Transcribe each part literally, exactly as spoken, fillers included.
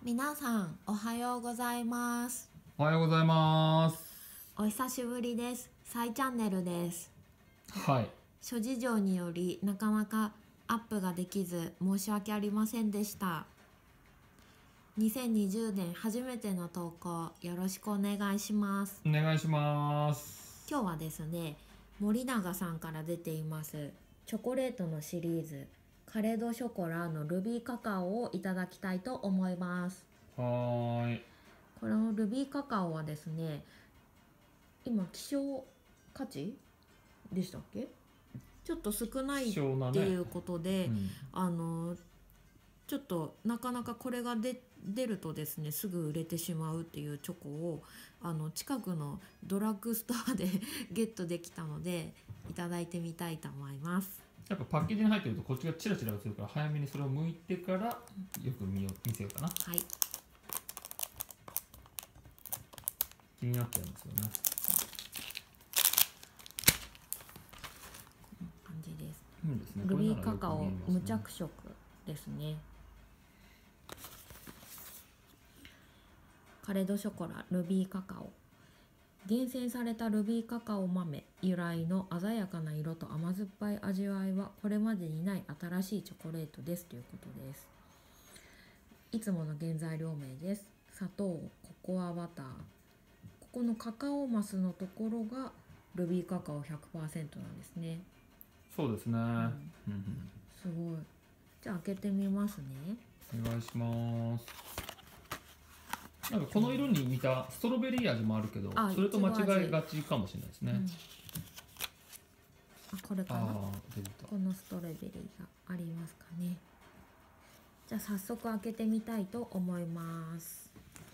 皆さんおはようございます。 おはようございます。 お久しぶりです。サイチャンネルです。 はい。 諸事情によりなかなかアップができず申し訳ありませんでした。にせんにじゅうねん初めての投稿よろしくお願いします。 お願いします。 今日はですね、森永さんから出ていますチョコレートのシリーズカレドショコラのルビーカカオをいただきたいと思います。 はーい。 このルビーカカオはですね、今希少価値でしたっけ、ちょっと少ないっていうことで、ね、うん、あのちょっとなかなかこれが出出るとですねすぐ売れてしまうっていうチョコをあの近くのドラッグストアでゲットできたのでいただいてみたいと思います。 やっぱパッケージに入ってるとこっちがチラチラ映るから早めにそれを剥いてからよく見よ見せようかな。 はい、 気になっちゃいますよね。 こんな感じです。 いいですね。 ルビーカカオ無着色ですね。カレドショコラルビーカカオ、厳選されたルビーカカオ豆由来の鮮やかな色と甘酸っぱい味わいはこれまでにない新しいチョコレートですということです。いつもの原材料名です。砂糖、ココアバター、ここのカカオマスのところがルビーカカオ ひゃくパーセント なんですね。 そうですね、うん、 すごい。じゃあ開けてみますね。 お願いします。なんかこの色に似たストロベリー味もあるけど、それと間違いがちかもしれないですね。うん、 あ、これかな。このストロベリーがありますかね。じゃあ早速開けてみたいと思います。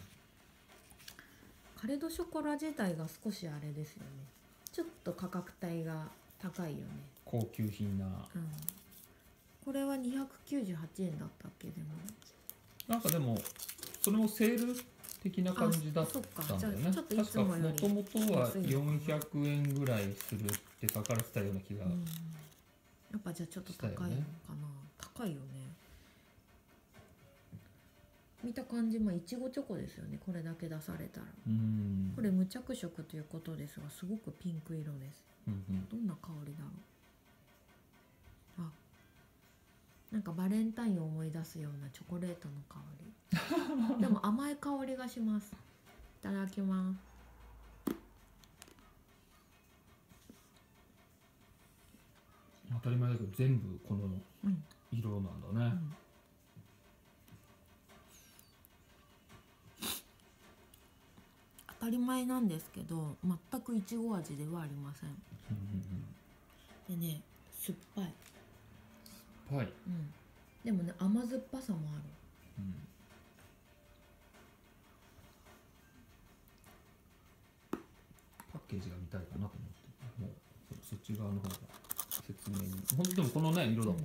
カレドショコラ自体が少しあれですよね。ちょっと価格帯が高いよね。 高級品な。うん、 これはにひゃくきゅうじゅうはちえんだったっけ。でもなんかでもそれもセール的な感じだったんだよね。確かもともとはよんひゃくえんぐらいするって書かれてたような気が、うん、 やっぱじゃあちょっと高いのかな、ね、高いよね。見た感じ、まあいちごチョコですよね、これだけ出されたら。うん、これ無着色ということですがすごくピンク色です。うんうん、どんな香りだろう。あ、なんかバレンタインを思い出すようなチョコレートの香りでも甘い香りがします。いただきます。 当たり前だけど全部この色なんだね。うんうん、 当たり前なんですけど全くいちご味ではありません。うんうんうん、でね、酸っぱい。 酸っぱい。 うん、でもね甘酸っぱさもある。うん、 パッケージが見たいかなと思って、もうそっち側の方が説明に。本当でもこのね色だもんね。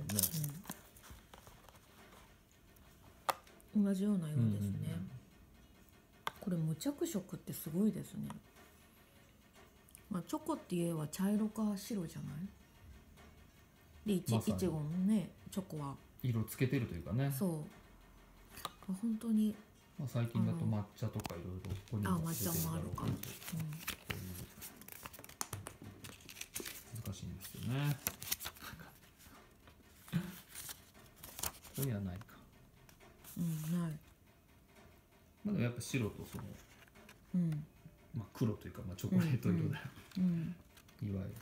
うんうん、同じような色ですね。うんうんうん、これ無着色ってすごいですね。まあ、チョコって言えば茶色か白じゃない。でいち、ま、いちごのねチョコは色つけてるというかね。 そう本当に、 まあ、最近だと抹茶とかいろいろここにも出てるだろうけど、 難しいんですよね。ここにはないか。 うん、ない。 まあでもやっぱ白とその、 うん、 まあ黒というか、まあ、チョコレート色だよ、うんうんうん、いわゆる。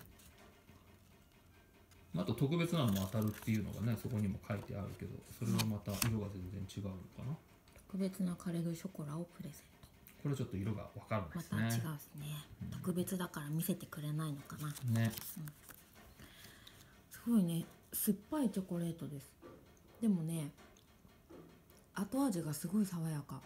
あと特別なのも当たるっていうのがねそこにも書いてあるけど、それはまた色が全然違うのかな。 特別なカレドショコラをプレゼント。 これちょっと色が分からないですね。 また違うですね、うん、特別だから見せてくれないのかなね、うん、すごいね酸っぱいチョコレートです。でもね後味がすごい爽やか。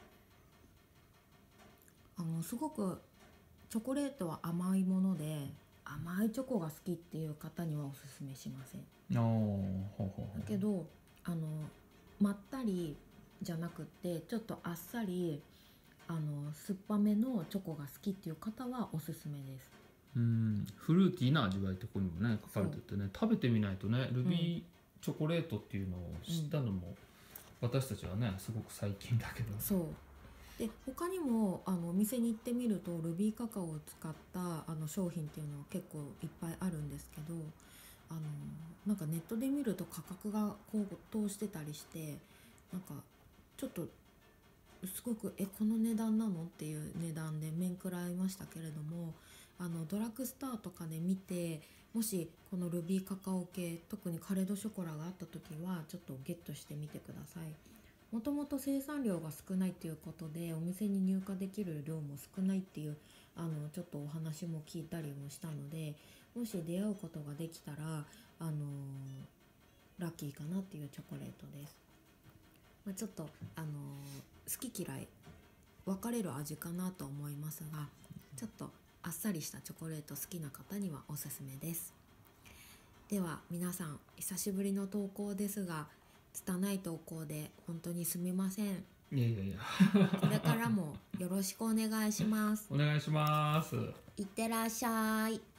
あのすごくチョコレートは甘いもので甘いチョコが好きっていう方にはおすすめしません。だけどあのまったりじゃなくてちょっとあっさりあの酸っぱめのチョコが好きっていう方はおすすめです。 うん、フルーティーな味わいってここにもね書かれててね、食べてみないとねルビーチョコレートっていうのを知ったのも私たちはねすごく最近だけど。 そうで他にもあのお店に行ってみるとルビーカカオを使ったあの商品っていうのは結構いっぱいあるんですけど、あのなんかネットで見ると価格が高騰してたりして、なんかちょっとすごくえこの値段なのっていう値段で面食らいましたけれども、あのドラッグストアとかで見て、もしこのルビーカカオ系、特にカレドショコラがあった時はちょっとゲットしてみてください。もともと生産量が少ないということでお店に入荷できる量も少ないっていうあのちょっとお話も聞いたりもしたので、もし出会うことができたらあのラッキーかなっていうチョコレートです。まあ、ちょっとあの好き嫌い分かれる味かなと思いますが、ちょっとあっさりしたチョコレート好きな方にはおすすめです。では皆さん久しぶりの投稿ですが、拙い投稿で本当にすみません。いやいやいやこれからもよろしくお願いします。 お願いします。 いってらっしゃい。